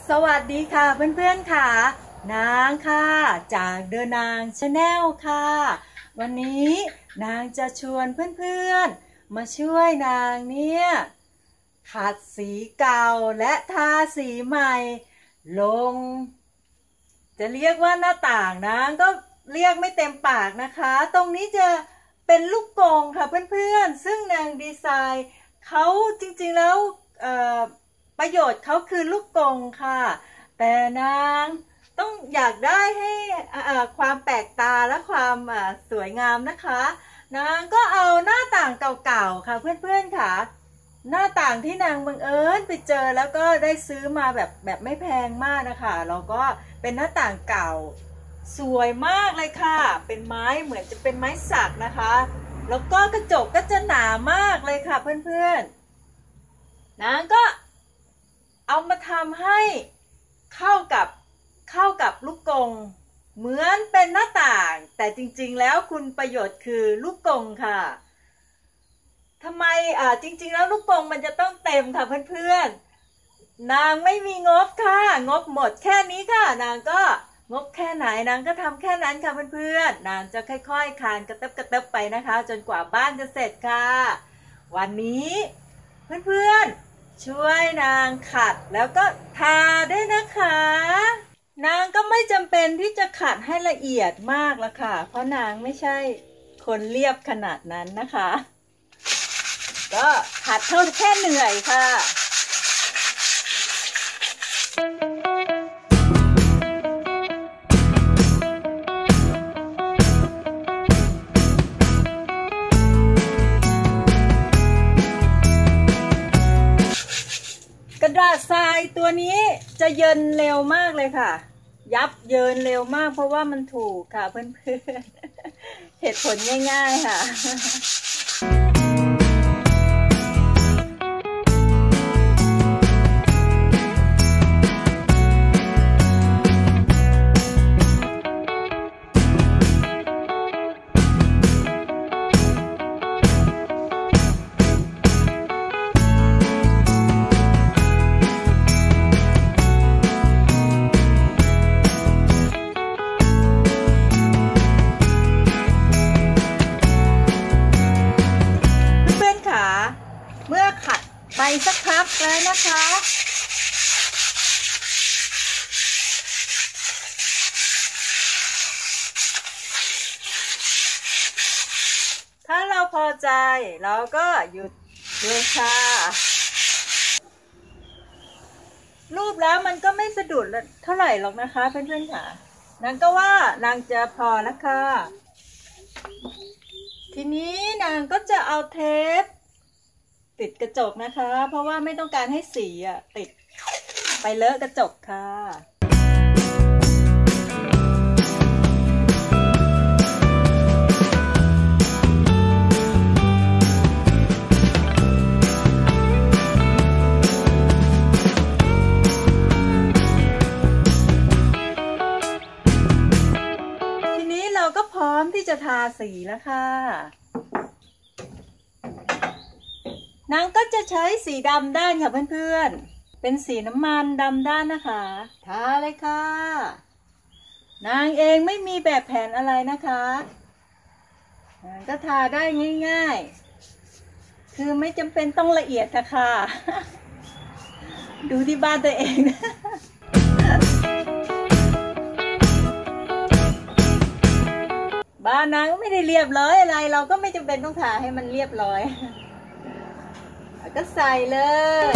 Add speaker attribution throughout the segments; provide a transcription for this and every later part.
Speaker 1: สวัสดีค่ะเพื่อนๆค่ะนางค่ะจากเดอะนางชาแนลค่ะวันนี้นางจะชวนเพื่อนๆมาช่วยนางเนี่ยขัดสีเก่าและทาสีใหม่ลงจะเรียกว่าหน้าต่างนางก็เรียกไม่เต็มปากนะคะตรงนี้จะเป็นลูกกรงค่ะเพื่อนๆซึ่งนางดีไซน์เขาจริงๆแล้วประโยชน์เขาคือลูกกรงค่ะแต่นางต้องอยากได้ให้ความแปลกตาและความสวยงามนะคะนางก็เอาหน้าต่างเก่าๆค่ะเพื่อนๆค่ะหน้าต่างที่นางบังเอิญไปเจอแล้วก็ได้ซื้อมาแบบไม่แพงมากนะคะแล้วก็เป็นหน้าต่างเก่าสวยมากเลยค่ะเป็นไม้เหมือนจะเป็นไม้สักนะคะแล้วก็กระจกก็จะหนามากเลยค่ะเพื่อนๆนางก็เอามาทำให้เข้ากับลูกกรงเหมือนเป็นหน้าต่างแต่จริงๆแล้วคุณประโยชน์คือลูกกรงค่ะทำไมจริงๆแล้วลูกกรงมันจะต้องเต็มค่ะเพื่อนๆนางไม่มีงบค่ะงบหมดแค่นี้ค่ะนางก็งบแค่ไหนนางก็ทำแค่นั้นค่ะเพื่อนๆนางจะค่อยๆคานกระเติบไปนะคะจนกว่าบ้านจะเสร็จค่ะวันนี้เพื่อนๆช่วยนางขัดแล้วก็ทาด้วยนะคะนางก็ไม่จำเป็นที่จะขัดให้ละเอียดมากละค่ะเพราะนางไม่ใช่คนเรียบขนาดนั้นนะคะก็ขัดเท่าแค่เหนื่อยค่ะกระดาษทรายตัวนี้จะเยินเร็วมากเลยค่ะยับเยินเร็วมากเพราะว่ามันถูกค่ะเพื่อนๆเหตุผลง่ายๆค่ะเมื่อขัดไปสักพักแล้วนะคะถ้าเราพอใจเราก็หยุดเลยค่ะรูปแล้วมันก็ไม่สะดุดเท่าไหร่หรอกนะคะเพื่อนๆค่ะนางก็ว่านางจะพอแล้วค่ะทีนี้นางก็จะเอาเทปติดกระจกนะคะเพราะว่าไม่ต้องการให้สีติดไปเลอะกระจกค่ะทีนี้เราก็พร้อมที่จะทาสีแล้วค่ะนางก็จะใช้สีดำด้านค่ะเพื่อนๆเป็นสีน้ำมันดำด้านนะคะทาเลยค่ะนางเองไม่มีแบบแผนอะไรนะคะนางก็ทาได้ง่ายๆคือไม่จำเป็นต้องละเอียดค่ะดูที่บ้านตัวเองนะบ้านนางก็ไม่ได้เรียบร้อยอะไรเราก็ไม่จำเป็นต้องทาให้มันเรียบร้อยก็ใส่เลย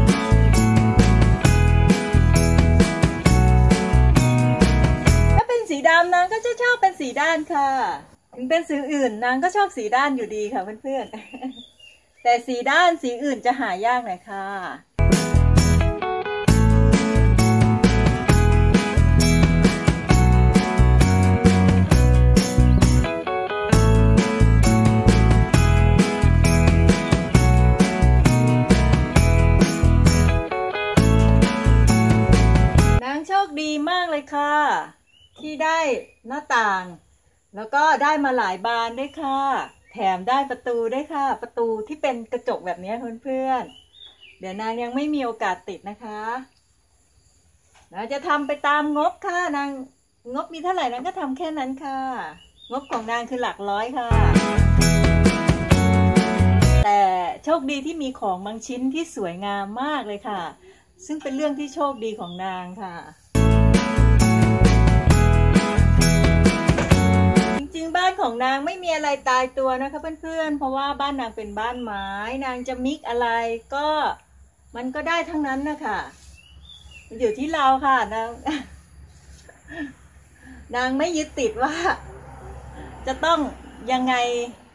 Speaker 1: ถ้าเป็นสีดำนางก็จะชอบเป็นสีด้านค่ะถึงเป็นสีอื่นนางก็ชอบสีด้านอยู่ดีค่ะเพื่อนๆแต่สีด้านสีอื่นจะหายากหน่อยค่ะดีมากเลยค่ะที่ได้หน้าต่างแล้วก็ได้มาหลายบานด้วยค่ะแถมได้ประตูด้วยค่ะประตูที่เป็นกระจกแบบนี้เพื่อนๆเดี๋ยวนางยังไม่มีโอกาสติดนะคะเราจะทำไปตามงบค่ะนางงบมีเท่าไหร่นางก็ทำแค่นั้นค่ะงบของนางคือหลักร้อยค่ะแต่โชคดีที่มีของบางชิ้นที่สวยงามมากเลยค่ะซึ่งเป็นเรื่องที่โชคดีของนางค่ะจริงๆบ้านของนางไม่มีอะไรตายตัวนะคะเพื่อนๆเพราะว่าบ้านนางเป็นบ้านไม้นางจะมิกอะไรก็มันก็ได้ทั้งนั้นนะคะอยู่ที่เราค่ะนางไม่ยึดติดว่าจะต้องยังไง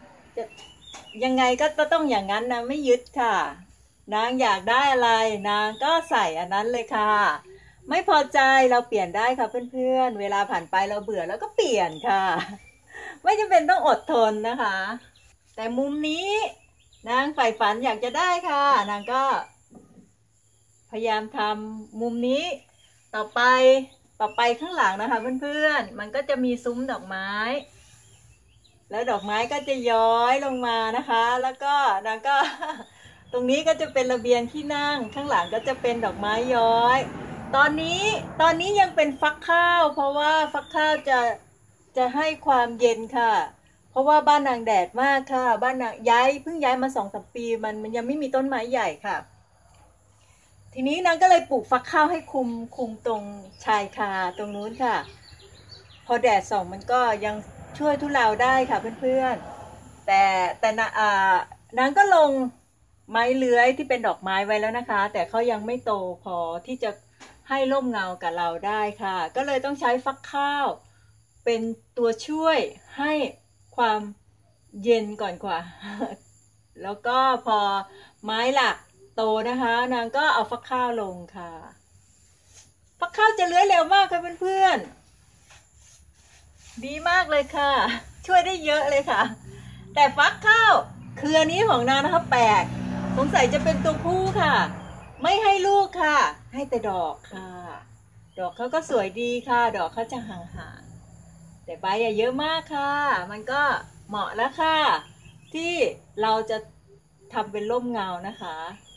Speaker 1: ก็ต้องอย่างนั้นนะไม่ยึดค่ะนางอยากได้อะไรนางก็ใส่อันนั้นเลยค่ะไม่พอใจเราเปลี่ยนได้ค่ะเพื่อนๆเวลาผ่านไปเราเบื่อแล้วก็เปลี่ยนค่ะไม่จำเป็นต้องอดทนนะคะแต่มุมนี้นางใฝ่ฝันอยากจะได้ค่ะนางก็พยายามทำมุมนี้ต่อไปข้างหลังนะคะเพื่อนๆมันก็จะมีซุ้มดอกไม้แล้วดอกไม้ก็จะย้อยลงมานะคะแล้วก็นางก็ตรงนี้ก็จะเป็นระเบียงที่นั่งข้างหลังก็จะเป็นดอกไม้ย้อยตอนนี้ยังเป็นฟักข้าวเพราะว่าฟักข้าวจะให้ความเย็นค่ะเพราะว่าบ้านนางแดดมากค่ะบ้านนางเพิ่งย้ายมา2-3 ปีมันยังไม่มีต้นไม้ใหญ่ค่ะทีนี้นางก็เลยปลูกฟักข้าวให้คุมตรงชายคาตรงนู้นค่ะพอแดดส่องมันก็ยังช่วยทุเลาได้ค่ะเพื่อนๆแต่นางก็ลงไม้เลื้อยที่เป็นดอกไม้ไว้แล้วนะคะแต่เขายังไม่โตพอที่จะให้ร่มเงากับเราได้ค่ะก็เลยต้องใช้ฟักข้าวเป็นตัวช่วยให้ความเย็นก่อนกว่าแล้วก็พอไม้หลักโตนะคะนางก็เอาฟักข้าวลงค่ะฟักข้าวจะเลื้อยเร็วมากค่ะเพื่อนๆดีมากเลยค่ะช่วยได้เยอะเลยค่ะแต่ฟักข้าวเครือนี้ของนางนะคะแปลกสงสัยจะเป็นตัวผู้ค่ะไม่ให้ลูกค่ะให้แต่ดอกค่ะดอกเขาก็สวยดีค่ะดอกเขาจะห่างๆแต่ใบเยอะมากค่ะมันก็เหมาะแล้วค่ะที่เราจะทำเป็นร่มเงานะคะ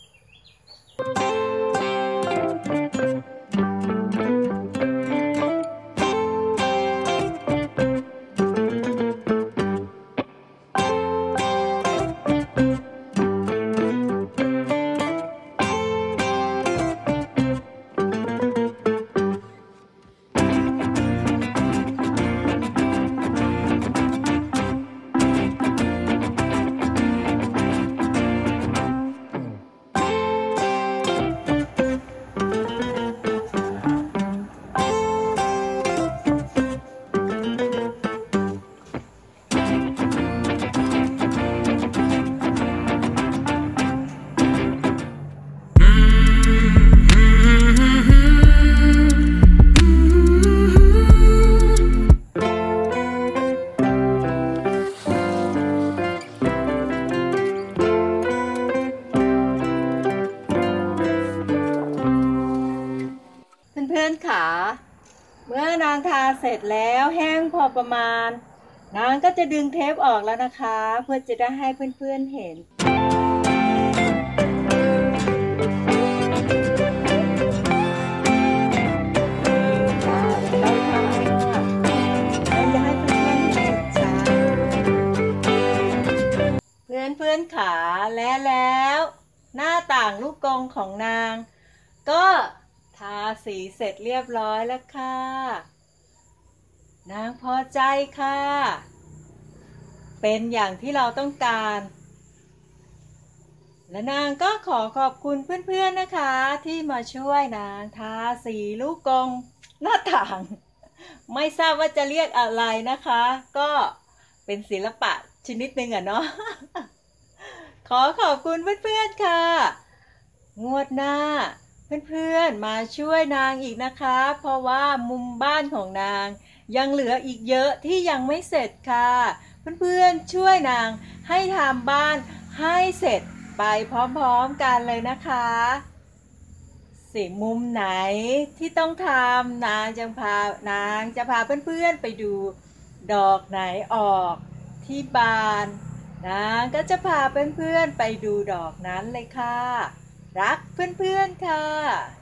Speaker 1: เพื่อนๆค่ะเมื่อนางทาเสร็จแล้วแห้งพอประมาณนางก็จะดึงเทปออกแล้วนะคะเพื่อจะได้ให้เพื่อนๆเห็นเพื่อนๆขาแล้วหน้าต่างลูกกรงของนางก็ทาสีเสร็จเรียบร้อยแล้วค่ะนางพอใจค่ะเป็นอย่างที่เราต้องการและนางก็ขอขอบคุณเพื่อนๆนะคะที่มาช่วยนางทาสีลูกกรงหน้าต่างไม่ทราบว่าจะเรียกอะไรนะคะก็เป็นศิลปะชนิดหนึ่งอะเนาะขอขอบคุณเพื่อนๆค่ะงวดหน้าเพื่อนๆมาช่วยนางอีกนะคะเพราะว่ามุมบ้านของนางยังเหลืออีกเยอะที่ยังไม่เสร็จค่ะเพื่อนๆช่วยนางให้ทำบ้านให้เสร็จไปพร้อมๆกันเลยนะคะสิ่งมุมไหนที่ต้องทำนางจะพาเพื่อนๆไปดูดอกไหนออกที่บานนางก็จะพาเพื่อนๆไปดูดอกนั้นเลยค่ะรักเพื่อนๆค่ะ